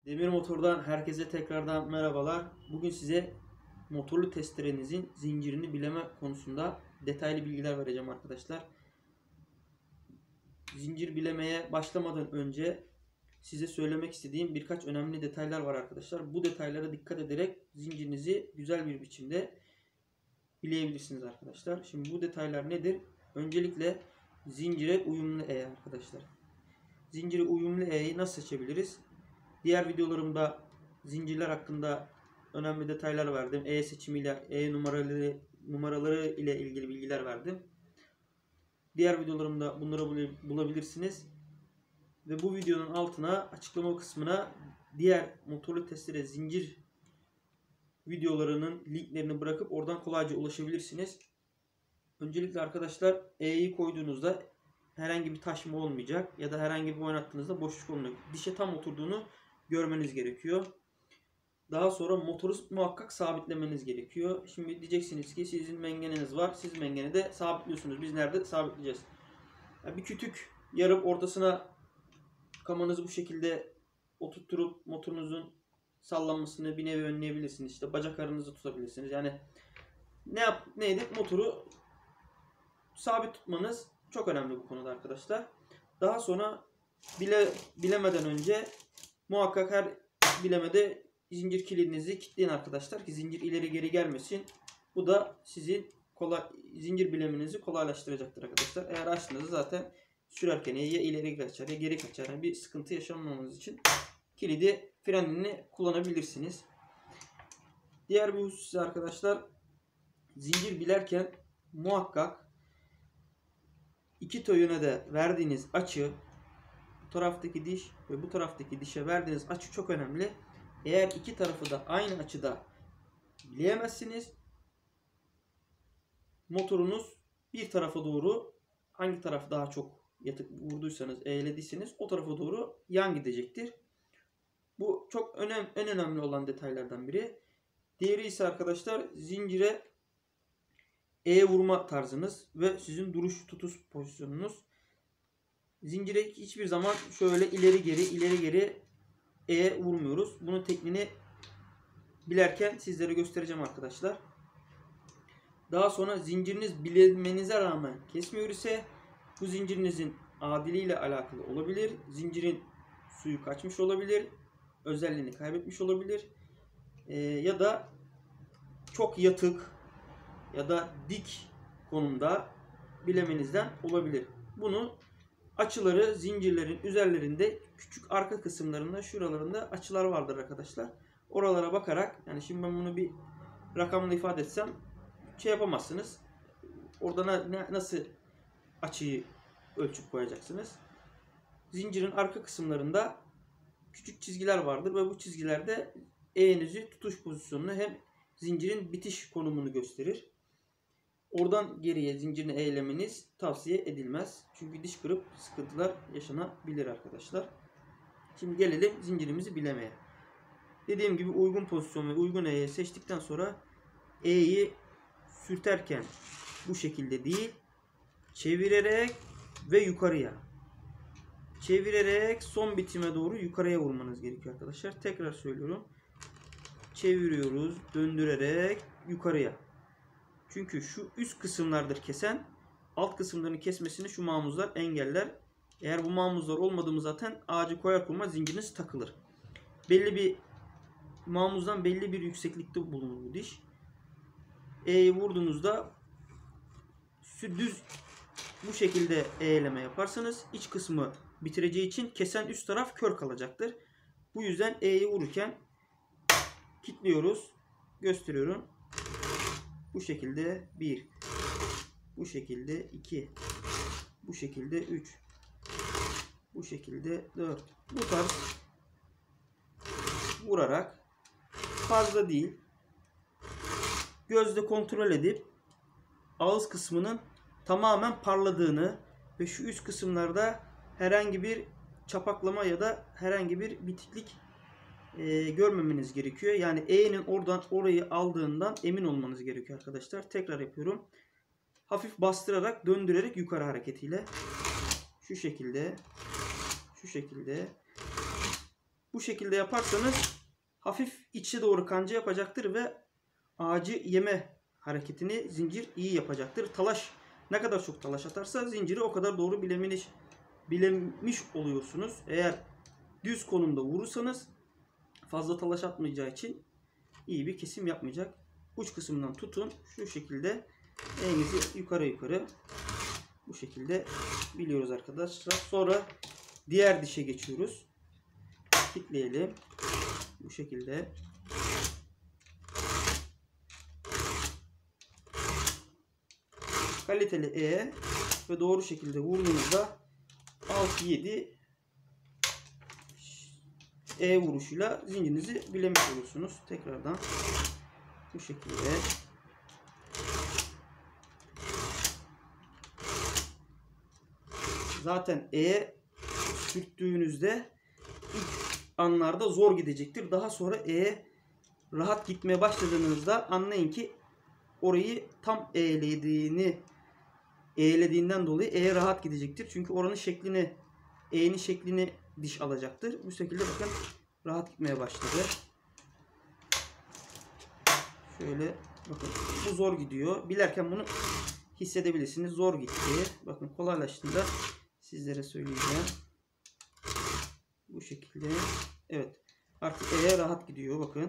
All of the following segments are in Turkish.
Demir Motor'dan herkese tekrardan merhabalar. Bugün size motorlu testerenizin zincirini bileme konusunda detaylı bilgiler vereceğim arkadaşlar. Zincir bilemeye başlamadan önce size söylemek istediğim birkaç önemli detaylar var arkadaşlar. Bu detaylara dikkat ederek zincirinizi güzel bir biçimde bileyebilirsiniz arkadaşlar. Şimdi bu detaylar nedir? Öncelikle zincire uyumlu E arkadaşlar. Zincire uyumlu E'yi nasıl seçebiliriz? Diğer videolarımda zincirler hakkında önemli detaylar verdim. E seçimiyle, E numaraları ile ilgili bilgiler verdim. Diğer videolarımda bunları bulabilirsiniz. Ve bu videonun altına, açıklama kısmına diğer motorlu testere zincir videolarının linklerini bırakıp oradan kolayca ulaşabilirsiniz. Öncelikle arkadaşlar E'yi koyduğunuzda herhangi bir taşma olmayacak ya da herhangi bir oynattığınızda boşluk olmayacak. Dişe tam oturduğunu görmeniz gerekiyor. Daha sonra motoru muhakkak sabitlemeniz gerekiyor. Şimdi diyeceksiniz ki sizin mengeneniz var. Siz mengeni de sabitliyorsunuz. Biz nerede sabitleyeceğiz? Yani bir kütük yarıp ortasına kamanızı bu şekilde oturtturup motorunuzun sallanmasını bir nevi önleyebilirsiniz. İşte bacak arınızı tutabilirsiniz. Yani neydi? Motoru sabit tutmanız çok önemli bu konuda arkadaşlar. Daha sonra bilemeden önce muhakkak her bilemede zincir kilidinizi kilitleyin arkadaşlar ki zincir ileri geri gelmesin. Bu da sizin zincir bilemenizi kolaylaştıracaktır arkadaşlar. Eğer açtığınızda zaten sürerken ya ileri kaçar ya geri kaçar. Yani bir sıkıntı yaşamamanız için kilidi frenini kullanabilirsiniz. Diğer bir husus arkadaşlar, zincir bilerken muhakkak iki töğüne de verdiğiniz açı, bu taraftaki diş ve bu taraftaki dişe verdiğiniz açı çok önemli. Eğer iki tarafı da aynı açıda bileyemezsiniz, motorunuz bir tarafa doğru, hangi taraf daha çok yatık vurduysanız, eğlediyseniz o tarafa doğru yan gidecektir. Bu çok en önemli olan detaylardan biri. Diğeri ise arkadaşlar zincire E vurma tarzınız ve sizin duruş tutuş pozisyonunuz. Zincire hiçbir zaman şöyle ileri geri E vurmuyoruz. Bunun tekniğini bilerken sizlere göstereceğim arkadaşlar. Daha sonra zinciriniz bilemenize rağmen kesmiyor ise bu zincirinizin adiliyle alakalı olabilir. Zincirin suyu kaçmış olabilir. Özelliğini kaybetmiş olabilir. Ya da çok yatık ya da dik konumda bilemenizden olabilir. Bunu açıları zincirlerin üzerlerinde küçük arka kısımlarında şuralarında açılar vardır arkadaşlar. Oralara bakarak, yani şimdi ben bunu bir rakamla ifade etsem şey yapamazsınız. Orada nasıl açıyı ölçüp koyacaksınız? Zincirin arka kısımlarında küçük çizgiler vardır ve bu çizgilerde E'nizi tutuş pozisyonunu hem zincirin bitiş konumunu gösterir. Oradan geriye zincirini eğlemeniz tavsiye edilmez. Çünkü diş kırıp sıkıntılar yaşanabilir arkadaşlar. Şimdi gelelim zincirimizi bilemeye. Dediğim gibi uygun pozisyon ve uygun E'yi seçtikten sonra E'yi sürterken bu şekilde değil, çevirerek ve yukarıya. Çevirerek son bitime doğru yukarıya vurmanız gerekiyor arkadaşlar. Tekrar söylüyorum. Çeviriyoruz, döndürerek yukarıya. Çünkü şu üst kısımlardır kesen, alt kısımlarını kesmesini şu mamuzlar engeller. Eğer bu mamuzlar olmadı mı zaten ağacı koyar koymaz zinciriniz takılır. Belli bir mamuzdan belli bir yükseklikte bulunur bu diş. E'yi vurduğunuzda düz bu şekilde eğleme yaparsanız iç kısmı bitireceği için kesen üst taraf kör kalacaktır. Bu yüzden E'yi vururken kilitliyoruz. Gösteriyorum. Bu şekilde 1, bu şekilde 2, bu şekilde 3, bu şekilde 4. Bu tarz vurarak, fazla değil, gözle kontrol edip ağız kısmının tamamen parladığını ve şu üst kısımlarda herhangi bir çapaklama ya da herhangi bir bitiklik görmemeniz gerekiyor. Yani E'nin oradan orayı aldığından emin olmanız gerekiyor arkadaşlar. Tekrar yapıyorum. Hafif bastırarak, döndürerek yukarı hareketiyle şu şekilde Bu şekilde yaparsanız hafif içe doğru kanca yapacaktır ve ağacı yeme hareketini zincir iyi yapacaktır. Talaş ne kadar çok talaş atarsa zinciri o kadar doğru bilemiş oluyorsunuz. Eğer düz konumda vurursanız fazla talaş atmayacağı için iyi bir kesim yapmayacak. Uç kısmından tutun. Şu şekilde elinizi yukarı bu şekilde biliyoruz arkadaşlar. Sonra diğer dişe geçiyoruz. Kilitleyelim. Bu şekilde. Kaliteli ve doğru şekilde vurduğunuzda 6-7 vuruşuyla zincirinizi bilemiş olursunuz. Tekrardan bu şekilde. Zaten sürttüğünüzde ilk anlarda zor gidecektir. Daha sonra rahat gitmeye başladığınızda anlayın ki orayı tam eğlediğinden dolayı rahat gidecektir. Çünkü oranın şeklini şeklini diş alacaktır. Bu şekilde bakın rahat gitmeye başladı. Şöyle bakın bu zor gidiyor. Bilerken bunu hissedebilirsiniz. Zor gitti. Bakın kolaylaştığında sizlere söyleyeceğim. Bu şekilde. Evet. Artık rahat gidiyor. Bakın.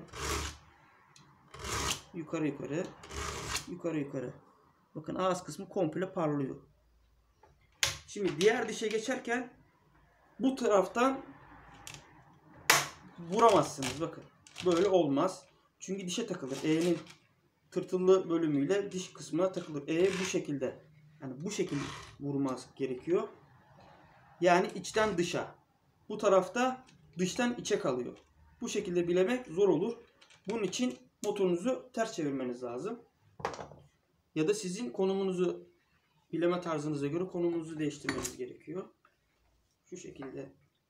Yukarı. Bakın ağız kısmı komple parlıyor. Şimdi diğer dişe geçerken bu taraftan vuramazsınız. Bakın. Böyle olmaz. Çünkü dişe takılır. E'nin tırtıllı bölümüyle diş kısmına takılır. Bu şekilde. Yani bu şekilde vurması gerekiyor. Yani içten dışa. Bu tarafta dıştan içe kalıyor. Bu şekilde bilemek zor olur. Bunun için motorunuzu ters çevirmeniz lazım. Ya da sizin konumunuzu bileme tarzınıza göre konumunuzu değiştirmeniz gerekiyor. Şu şekilde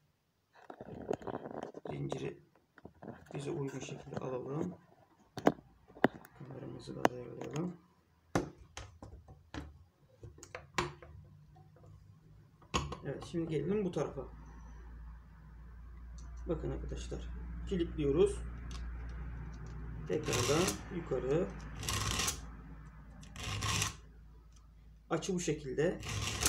zinciri bize uygun şekilde alalım. Kameramızı da ayarlayalım. Evet, şimdi gelelim bu tarafa. Bakın arkadaşlar. Kilitliyoruz. Tekrardan yukarı. Açı bu şekilde.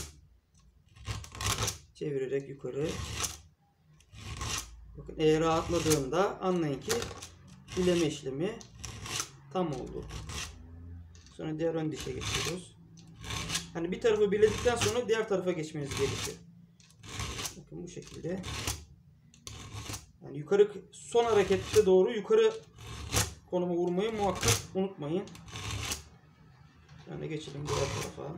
Çevirerek yukarı. Bakın rahatladığında anlayın ki bileme işlemi tam oldu. Sonra diğer ön dişe geçiyoruz. Hani bir tarafı biledikten sonra diğer tarafa geçmeniz gerekiyor. Bakın bu şekilde. Yani yukarı son harekette doğru yukarı konuma vurmayı muhakkak unutmayın. Yani geçelim diğer tarafa.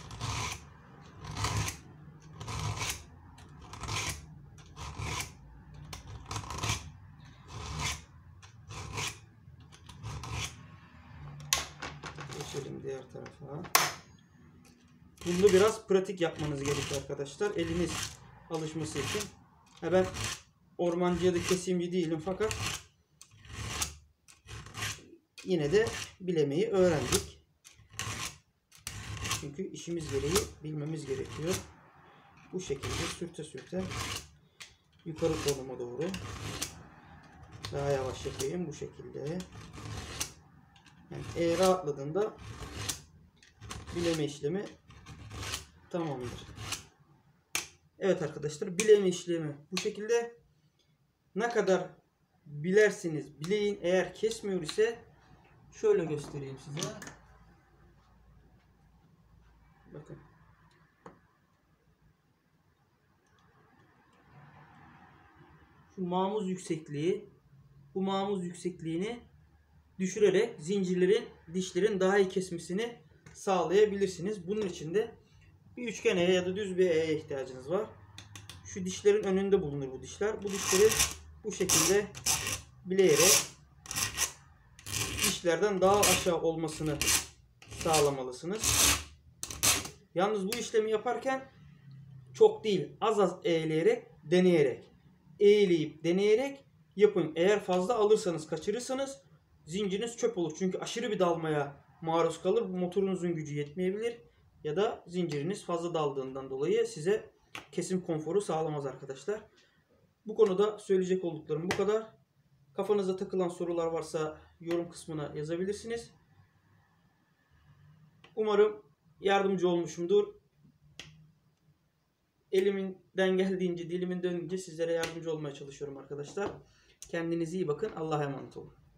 Geçelim diğer tarafa. Bunda biraz pratik yapmanız gerekiyor arkadaşlar. Eliniz alışması için. Ben ormancı ya da kesimci değilim fakat yine de bilemeyi öğrendik. Çünkü işimiz gereği bilmemiz gerekiyor. Bu şekilde sürte yukarı konuma doğru. Daha yavaş yapayım bu şekilde. Yani rahatladığında bileme işlemi tamamdır. Evet arkadaşlar, bileme işlemi bu şekilde. Ne kadar bilersiniz bileğin, eğer kesmiyor ise şöyle göstereyim size. Bakın. Şu mamuz yüksekliği, bu mamuz yüksekliğini düşürerek dişlerin daha iyi kesmesini sağlayabilirsiniz. Bunun için de bir üçgen ya da düz bir ihtiyacınız var. Şu dişlerin önünde bulunur bu dişler. Bu dişleri bu şekilde bileyerek dişlerden daha aşağı olmasını sağlamalısınız. Yalnız bu işlemi yaparken çok değil, az eğleyerek, deneyerek yapın. Eğer fazla alırsanız, kaçırırsanız zinciriniz çöp olur. Çünkü aşırı bir dalmaya maruz kalır. Motorunuzun gücü yetmeyebilir. Ya da zinciriniz fazla daldığından dolayı size kesim konforu sağlamaz arkadaşlar. Bu konuda söyleyecek olduklarım bu kadar. Kafanıza takılan sorular varsa yorum kısmına yazabilirsiniz. Umarım yardımcı olmuşumdur. Elimden geldiğince, dilimin döndüğünce sizlere yardımcı olmaya çalışıyorum arkadaşlar. Kendinize iyi bakın. Allah'a emanet olun.